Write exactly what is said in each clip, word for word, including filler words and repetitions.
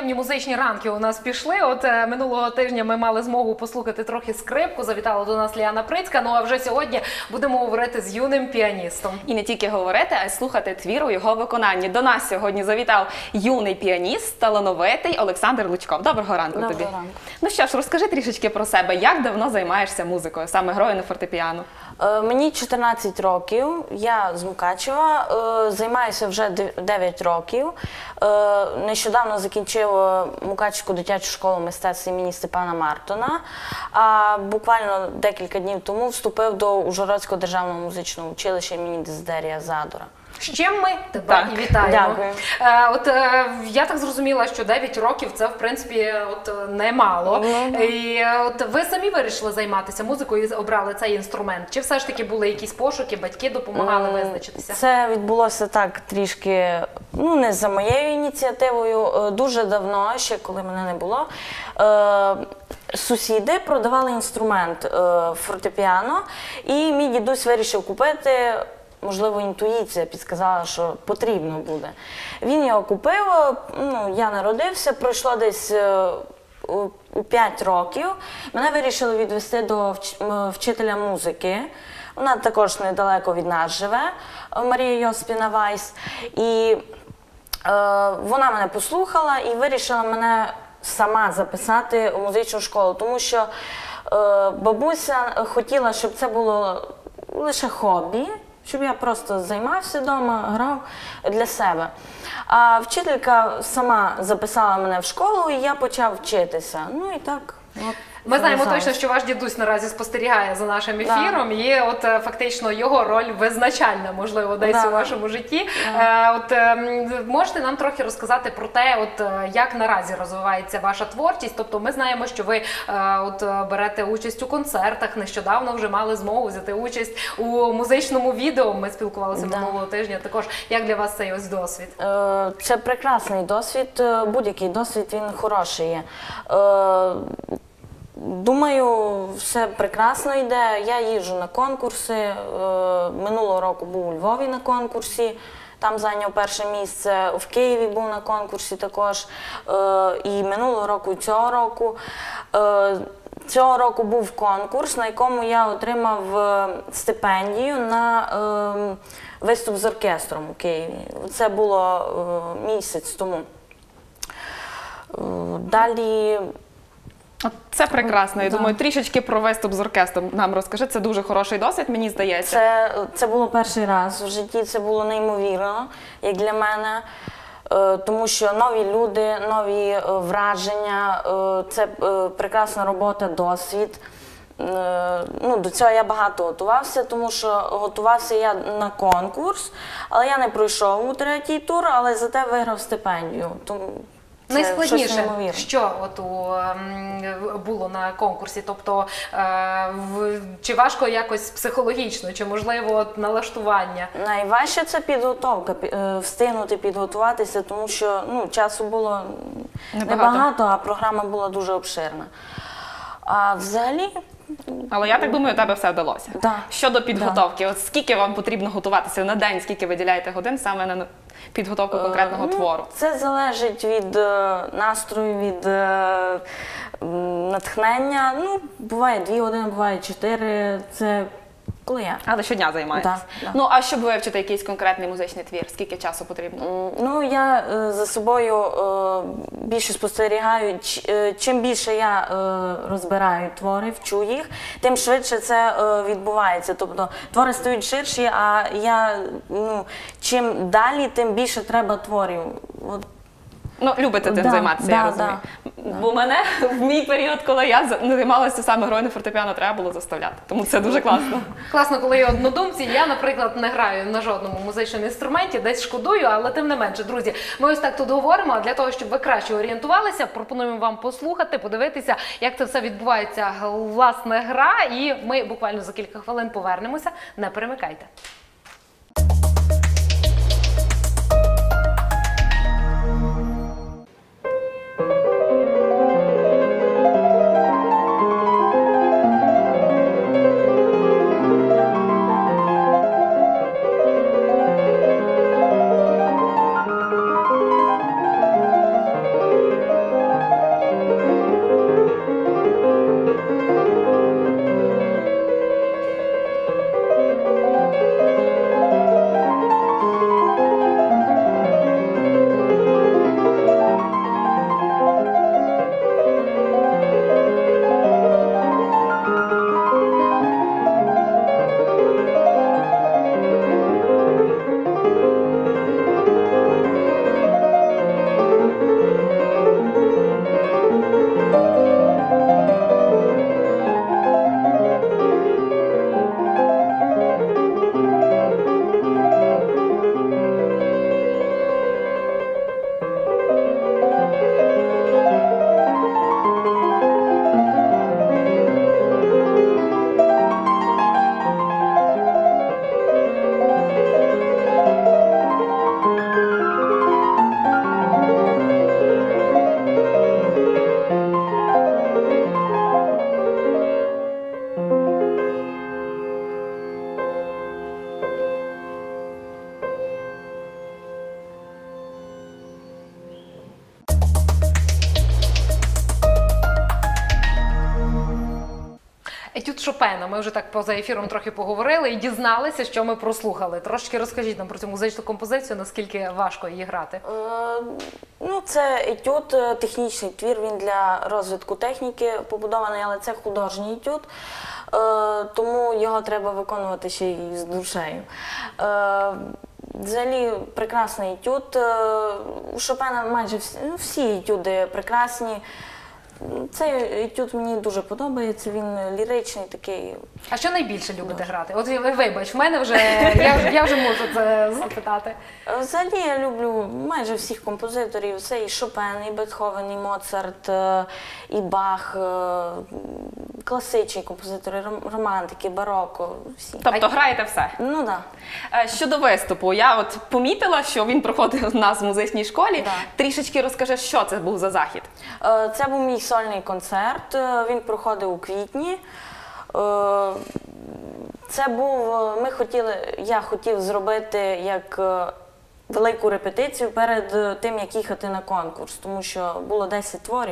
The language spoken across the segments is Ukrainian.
приємні музичні ранки у нас пішли. От е, минулого тижня ми мали змогу послухати трохи скрипку, завітала до нас Ліана Прицька, ну а вже сьогодні будемо говорити з юним піаністом. І не тільки говорити, а й слухати твір у його виконанні. До нас сьогодні завітав юний піаніст, талановитий Олександр Лучков. Доброго ранку Доброго тобі. ранку. Ну що ж, розкажи трішечки про себе. Як давно займаєшся музикою, саме грою на фортепіано? Е, Мені чотирнадцять років, я з Мукачева, е, займаюся вже дев'ять років. Е, Нещодавно закінчив Мукачевську дитячу школу мистецтв імені Степана Мартона, а буквально декілька днів тому вступив до Ужгородського державного музичного училища імені Дезидерія Задора. З чим ми тебе Так. і вітаємо. Дякую. Е, от е, я так зрозуміла, що дев'ять років це в принципі от немало. Ну, І е, от ви самі вирішили займатися музикою і обрали цей інструмент? Чи все ж таки були якісь пошуки, батьки допомагали визначитися? Це відбулося так трішки, ну не за моєю ініціативою, е, дуже давно, ще коли мене не було. Е, Сусіди продавали інструмент е, фортепіано, і мій дідусь вирішив купити. Можливо, інтуїція підказала, що потрібно буде. Він його купив, ну, я народився, пройшло десь е, у, у п'ять років. Мене вирішили відвести до вч- вчителя музики. Вона також недалеко від нас живе, Марія Йоспіна Вайс. І е, вона мене послухала і вирішила мене сама записати у музичну школу, тому що е, бабуся хотіла, щоб це було лише хобі, щоб я просто займався вдома, грав для себе. А вчителька сама записала мене в школу, і я почав вчитися. Ну і так. От, Ми знаємо зараз. точно, що ваш дідусь наразі спостерігає за нашим ефіром, і от е, фактично його роль визначальна, можливо, десь Да. у вашому житті. Е, От е, м, можете нам трохи розказати про те, от е, як наразі розвивається ваша творчість? Тобто ми знаємо, що ви е, от е, берете участь у концертах. Нещодавно вже мали змогу взяти участь у музичному відео. Ми спілкувалися Да. минулого тижня. Також як для вас цей ось досвід? Е, Це прекрасний досвід, е, будь-який досвід, він хороший є. Е, Думаю, все прекрасно йде. Я їжджу на конкурси. Е, Минулого року був у Львові на конкурсі, там зайняв перше місце. В Києві був на конкурсі також. Е, І минулого року, і цього року. Е, Цього року був конкурс, на якому я отримав е, стипендію на е, виступ з оркестром у Києві. Це було е, місяць тому. Е, Далі. От це прекрасно. Я Да. думаю, трішечки про виступ з оркестром нам розкажи. Це дуже хороший досвід, мені здається. Це, це було перший раз в житті, це було неймовірно, як для мене, е, тому що нові люди, нові е, враження, е, це е, прекрасна робота, досвід. Е, Ну, до цього я багато готувався, тому що готувався я на конкурс, але я не пройшов у третій тур, але зате виграв стипендію. Тому це щось Найскладніше, неймовірне. що от у, ем, було на конкурсі? Тобто, е, в, чи важко якось психологічно, чи можливо от, налаштування? Найважче це підготовка, пі- е, встигнути підготуватися, тому що ну, часу було Небагато. небагато, а програма була дуже обширна. А взагалі, Але я так думаю, у тебе все вдалося. Да. Щодо підготовки, от скільки вам потрібно готуватися на день, скільки виділяєте годин саме на підготовку конкретного ну, твору? це залежить від е, настрою, від е, м, натхнення. Ну, буває дві години, буває чотири. Це коли я. Але щодня займаєтесь? Да, да. Ну, а щоб вивчити якийсь конкретний музичний твір, скільки часу потрібно? М, Ну, я е, за собою е, більше спостерігаю. Ч- е, Чим більше я е, розбираю твори, вчу їх, тим швидше це е, відбувається. Тобто твори стають ширші, а я, ну, чим далі, тим більше треба творів. От. Ну, любите тим Да, займатися, да, я розумію. да. Бо мене в мій період, коли я за- займалася саме грою на фортепіано, треба було заставляти. Тому це дуже класно. Класно, коли є однодумці. Я, наприклад, не граю на жодному музичному інструменті, десь шкодую, але тим не менше, друзі, ми ось так тут говоримо. А для того, щоб ви краще орієнтувалися, пропонуємо вам послухати, подивитися, як це все відбувається, власне, гра. І ми буквально за кілька хвилин повернемося. Не перемикайте. етюд Шопена. Ми вже так поза ефіром трохи поговорили і дізналися, що ми прослухали. Трошки розкажіть нам про цю музичну композицію, наскільки важко її грати. Е, ну, це етюд, е, технічний твір, він для розвитку техніки побудований, але це художній етюд, е, тому його треба виконувати ще й з душею. Е, Взагалі прекрасний етюд. Е, У Шопена майже всі, ну, всі етюди прекрасні. Цей етюд мені дуже подобається, він ліричний такий. А що найбільше любите грати? От ви- вибач, в мене вже, я, вже- я вже можу це запитати. Взагалі я люблю майже всіх композиторів. Це і Шопен, і Бетховен, і Моцарт, е, і Бах, е, класичні композитори, ром- романтики, бароко, всі. Тобто граєте все. Ну так. Е, Щодо виступу, я от помітила, що він проходив у нас в музичній школі. Да. Трішечки розкажи, що це був за захід. Да. Це був мій сольний концерт, е, він проходив у квітні. Е, Це був, е, ми хотіли, я хотів зробити як е, велику репетицію перед е, тим, як їхати на конкурс, тому що було десять творів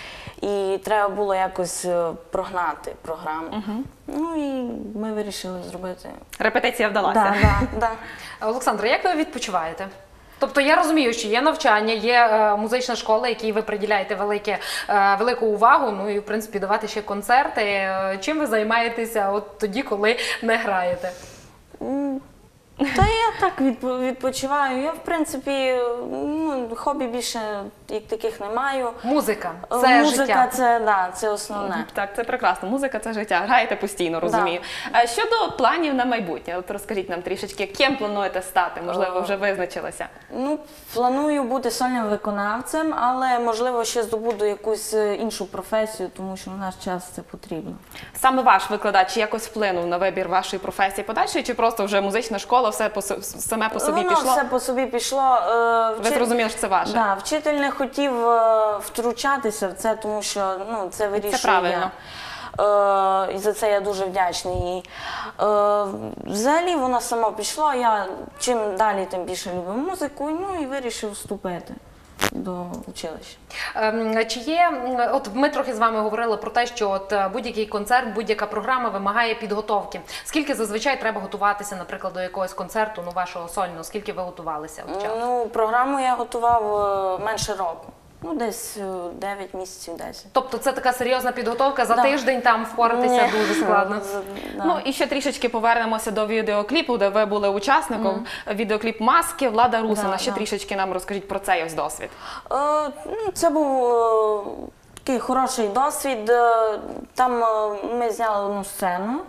і треба було якось е, прогнати програму. Ну і ми вирішили зробити. Репетиція вдалася. Да, да, да. Олександра, як ви відпочиваєте? Тобто я розумію, що є навчання, є е, музична школа, якій ви приділяєте велике, е, велику увагу, ну і в принципі давати ще концерти. Е, Чим ви займаєтеся от тоді, коли не граєте? М, Та я так відпо- відпочиваю. Я, в принципі, ну, хобі більше як таких не маю. Музика Е, це Музика життя. це, да, це основне. Так, це прекрасно. Музика це життя. Граєте постійно, розумію. А щодо планів на майбутнє, от розкажіть нам трішечки, ким плануєте стати? Можливо, вже визначилися. Ну, планую бути сольним виконавцем, але, можливо, ще здобуду якусь е, іншу професію, тому що в наш час це потрібно. Саме ваш викладач якось вплинув на вибір вашої професії подальшої, чи просто вже музична школа все по со- саме по собі Воно пішло? все по собі пішло. Е, Ви зрозуміли, що це ваше? Да, вчитель не хотів е, втручатися в це, тому що ну, це вирішую правильно. я. Е, і за це я дуже вдячний їй. Е, взагалі воно само пішло, я чим далі, тим більше люблю музику, ну і вирішив вступити до училища. Ем, Чи є, м, от ми трохи з вами говорили про те, що от е, будь-який концерт, будь-яка програма вимагає підготовки. Скільки зазвичай треба готуватися, наприклад, до якогось концерту, ну вашого сольного, скільки ви готувалися от часу? Ну, програму я готував е, менше року. Ну, десь е, дев'ять місяців, десять. Тобто це така серйозна підготовка, за Да. тиждень там впоратися Ні. дуже складно. З- да. Ну і ще трішечки повернемося до відеокліпу, де ви були учасником. Відеокліп «Маски» Влада Русина. Да, ще да. трішечки нам розкажіть про цей ось досвід. Е, ну, Це був е, такий хороший досвід. Е, Там е, ми зняли одну сцену.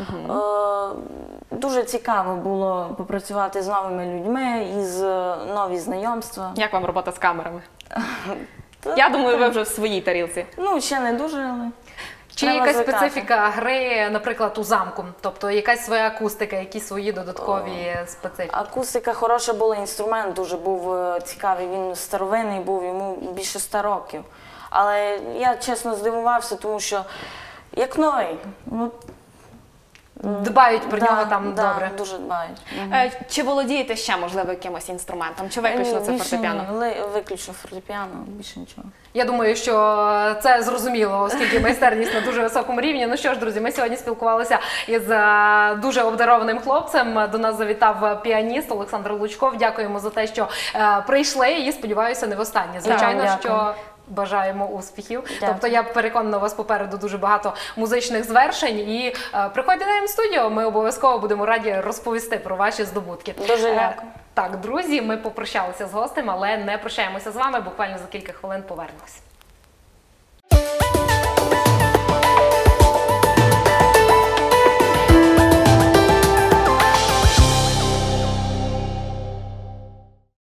Е, Дуже цікаво було попрацювати з новими людьми, із е, нові знайомства. Як вам робота з камерами? Та- Я думаю, ви вже в своїй тарілці. Ну, ще не дуже, але Чи треба якась звикати. специфіка гри, наприклад, у замку? Тобто якась своя акустика, якісь свої додаткові специфіки? Акустика хороша була, інструмент дуже був е, цікавий. Він старовинний був, йому більше ста років. Але я чесно здивувався, тому що як новий. Ну, Дбають про да, нього там да, добре. дуже дбають. Е, Чи володієте ще, можливо, якимось інструментом? Чи виключно Ні, це більше фортепіано? ні, ли- Виключно фортепіано, більше нічого. Я думаю, що це зрозуміло, оскільки майстерність на дуже високому рівні. Ну що ж, друзі, ми сьогодні спілкувалися із е, дуже обдарованим хлопцем. До нас завітав піаніст Олександр Лучков. Дякуємо за те, що е, прийшли, і сподіваюся, не востаннє. Звичайно, Так, дякую. що бажаємо успіхів. Дякую. Тобто я переконана, у вас попереду дуже багато музичних звершень. І е, приходьте на М-студіо, ми обов'язково будемо раді розповісти про ваші здобутки. Дуже Е, дякую. Так, друзі, ми попрощалися з гостем, але не прощаємося з вами. Буквально за кілька хвилин повернемось.